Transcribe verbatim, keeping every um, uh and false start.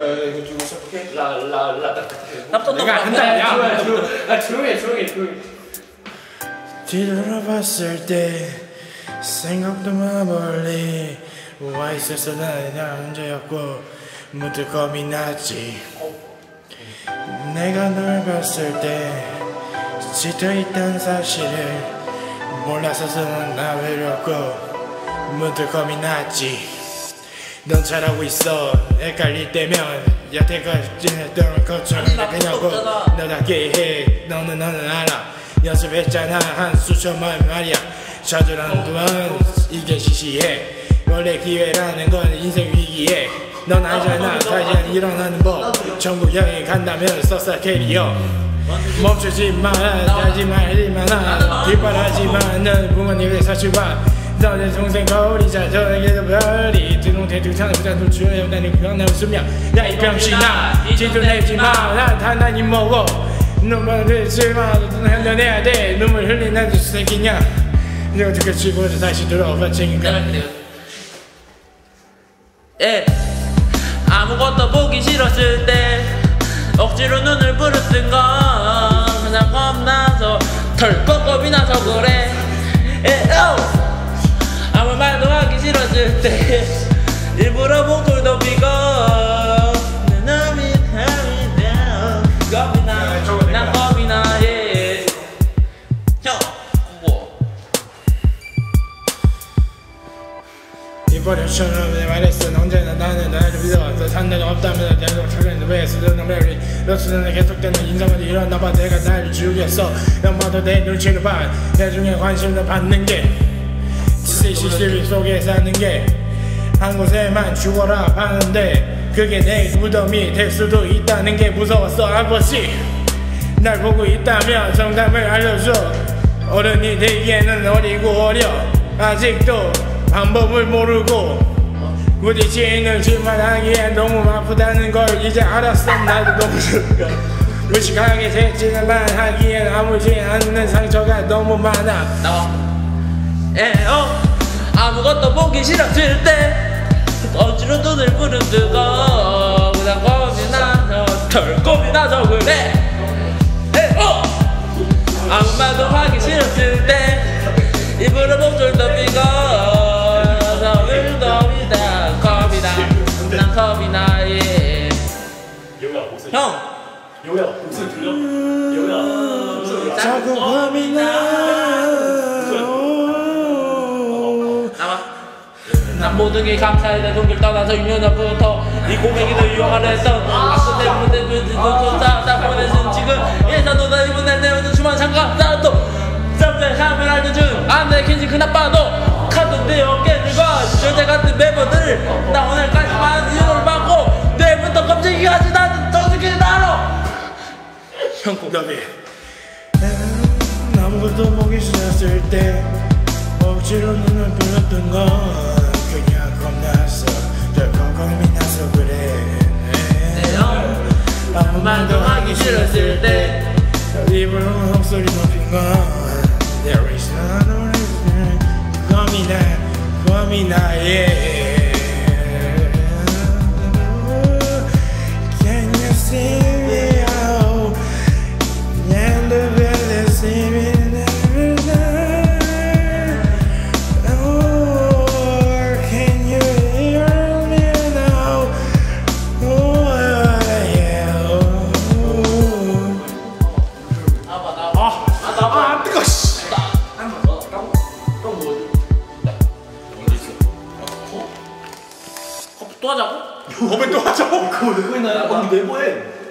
이거 좀 시작해. 라라라 내가 한다. 야, 조용히 해, 조용히 해, 조용히 해. 뒤돌아봤을 때 생각도 멀리 와 있어서 나는 혼자였고 문득 겁이 났지. 내가 널 봤을 때 지쳐있던 사실을 몰라서서 나 외롭고 문득 겁이 났지. 넌 잘하고 있어. 헷갈릴 때면 여태까지 했던 것처럼 그냐고 너답게 해. 너는 너는 알아. 연습했잖아 한 수천만 말이야. 좌절하는 동안 이게 시시해. 원래 기회라는 건 인생 위기에 넌 알잖아. 다시 일어나는 법. 전국 여행 간다면 썼어 캐리어. 멈추지 마라. 하지 말지 마라. 뒷바라지만 넌 부모님의 사실과 너의 동생 거울이자 저에게도 별이 두동태 두창을 부자 돌출해 나는 그건 내 웃으며 야 이 병신아 지도 내지마. 난 단단히 먹어. 눈물 흘리지마. 눈을 흘려내야 돼. 눈물 흘리는 저 새끼냐. 내가 어떻게 치고서 다시 들어와 챙긴가. 예. 아무것도 보기 싫었을 때 억지로 눈을 부릅뜬 건 그냥 겁나서 덜컥 겁이 나서 그래. 예. 오. 아무 말도 하기 싫었을 때 일부러 목소리 높이고 내 놈이 탐이 나 겁이 나. 난 겁이 나. 예. 형 뭐 이번에처럼 내 말했어. 언제나 나는 나를 믿어왔어. 산다는 없다면 내가 찾아내는 왜 쓰는 메리 너스는 계속되는 인상은 일어나봐. 내가 나를 죽였어. 연마도 내 눈치를 봐. 내 중에 관심을 받는 게 시스템 속에 사는 게 한 곳에만 죽어라 하는데 그게 내 무덤이 될 수도 있다는 게 무서웠어. 아버지 날 보고 있다면 정답을 알려줘. 어른이 되기에는 어리고 어려. 아직도 방법을 모르고 부딪히는 짓만 하기엔 너무 아프다는 걸 이제 알았어. 나도 너무 무식하게 새치는만 하기엔 아무지 않는 상처가 너무 많아. 나와. 에어. 아무것도 보기 싫었을 때 억지로 눈을 부릅뜨고 그냥 겁이 나서 덜 겁이 나서 그래. 에어. 아무 말도 하기 싫었을 때 입으로 목소리 높이고 너를 겁이 나 겁이 나. 난 겁이 나. 예. 형 여우야 목소리 들려? 여우야 목소리 자꾸 겁이 나. 난 모든 게 감사해. 내 동길 떠나서 육 년 전부터 이 고백이도 유용하려 했던 악수 때문에 다 보내준 지금 예사도 다니고 내 내어준 수만 상가 나도 쌈에 하면 알려준 안돼 킨지 그 나빠도 카드내 어깨들과 여자 같은 멤버들 나 오늘까지만 이걸 받고 내일부터 깜짝이 하지. 나는 정직히 나로 형 공감해. 아무것도 보기 싫었을 때 억지로 눈을 부렸던 건 그냥 겁나서 덜컥 겁이 나서 그래. 아무 말도 하기 싫었을 때 입으로 목소리 높인 건 There is no reason. 겁이 나 겁이 나. yeah. Can you see me out and the way see me every night. Oh, can you hear me now? Oh yeah. Oh. 아, 아 뜨거. 씨. 또 하자고? 컵에 또 하자고. 그거 왜 그랬나요? 언니 내보해.